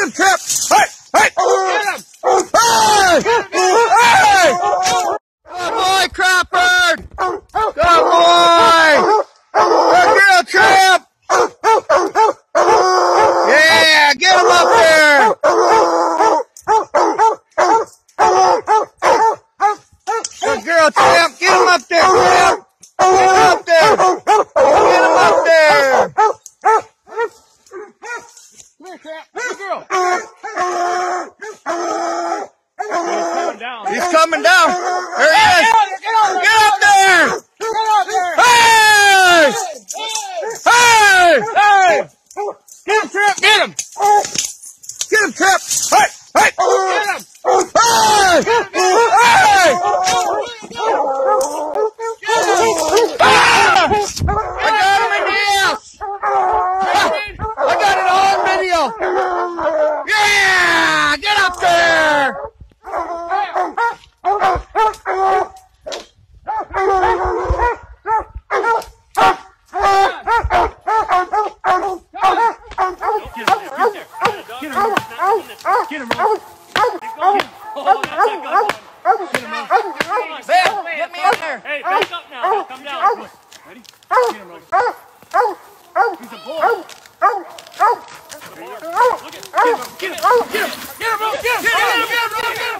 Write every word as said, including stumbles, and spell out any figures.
him, Trip! Hey! Hey! Get him! Hey! Hey! Good boy, Crawford! Good boy! Good girl, Trip! Yeah, get him up there! Good girl, Trip! Get him up there, Trip! Get him up there! Get him up there! Come here, Trip! Good girl! He's coming down. There he is. Get up there. Hey! Hey! Hey! Get him, Trip. Get him. Get him, Trip. Hey! Hey! Get him. Hey! Hey! Ah! I got him in the house. I got it all on video. Yeah! Get up there. Get him, Rose. Oh, that's a good one. Get him, Rose. Ben, get me in there. Hey, back up now. Come down. Come on. Ready? Get him, Rose. He's a boy. Look at him. Get him. Get him. Get him. Get him, Rose. Get him. Get him, Rose. Get him.